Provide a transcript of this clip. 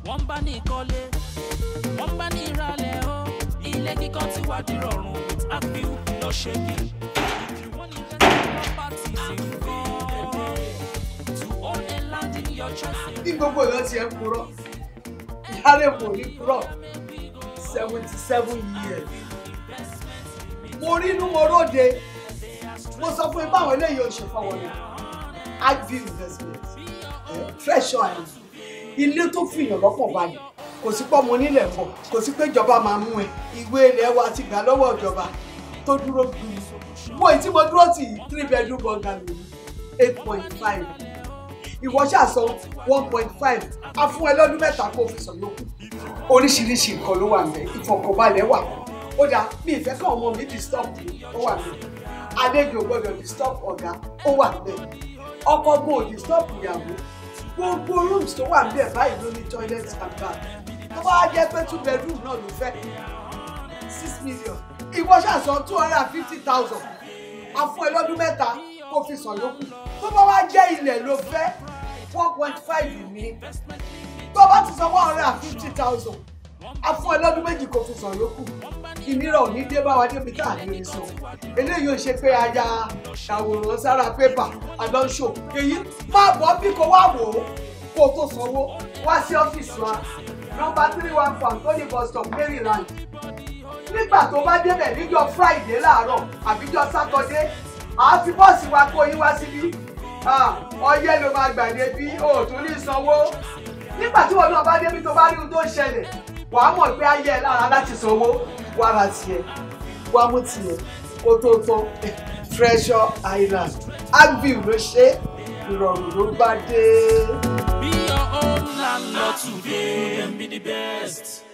wọ́n bá ní ìkọ́lé wọ́n bá ní ìrànlẹ̀ o ilé kíkọ́ ti wá di rọrùn with Agview no shaking. If you want investment properties in God to own a land in your choice. Bí gbogbo èèyàn ti ẹ̀ ń purọ́ ìyáre kò ní purọ́ 77 years. Mo rí inú mo róde mo sọ fún ipá àwọn eléyìí oṣù fọwọ́ ni Agview investment Treasure Island ilé tó fìyàn lọ́pọ̀ balẹ̀ kò sí pọ́ mo nílẹ̀ pọ̀ kò sí pé ìjọba máa mú ẹ ìwé ilẹ̀ wa ti gbà lọ́wọ́ ìjọba tó dúró gbìyànjú mo ì tí mo dúró tì 3 bedroom bungalow 8.5 ìwọ ṣàṣọ 1.5 a fún ẹ lọ́dún mẹ́ta kó fi sọ lókun oríṣiríṣi nǹkan ló wà ńbẹ̀ ìfọ̀kànbalẹ̀ wà ó dáa mi ìfẹ́ kàn ọmọ mi disturb mi ó wà ńbẹ̀ àlejò gbọ́dọ̀ disturb ọ̀gá ó wà ńbẹ̀ ọkọ gbọ́ disturb ìyàwó gbogbo rooms tó wà ńbẹ̀ báyìí ló ní toilet and bath tó bá jẹ́ pé 2 bedroom náà ló fẹ́ 6 million ìwọ ṣàṣọ 250,000 a fún ẹ lọ́dún mẹ́ta kó fi sàn lókun tó bá wá jẹ́ ilẹ̀ ló fẹ́ 1.5 ní tó bá ti san 150,000 a fún ẹ lọ́dún méjì kó fi sàn lókun ìnira ò ní dé bá wa débi tá à ní orí sọ eléyìí ò ṣe pé aya àwòrán sára pépà àdánṣò èyí má bọ́ bí kò wá wò ó kó tó sanwó wá sí ọ́fíìsì wa nọ́mbà 314 Anthony bus stop Maryland nígbà tó bá débẹ̀ níjọ́ Friday láàárọ̀ àbíjọ́ Saturday àá fi bọ́ọ̀sì wa kó yín wá síbí ọyẹ́ ló máa gbàdé bí òòtún ní sanwó nígbà tí wọn náà bá débi tó bá rí ohun tó ń ṣẹlẹ̀ wàá mọ̀ pé ayé ẹ lára láti sanwó wá ra tiẹ̀ wá mú tiẹ̀ kó tó tán Treasure Island Agview ló ṣe ìrọ̀rùn ló bá dé. Be your own landlord today and be the best.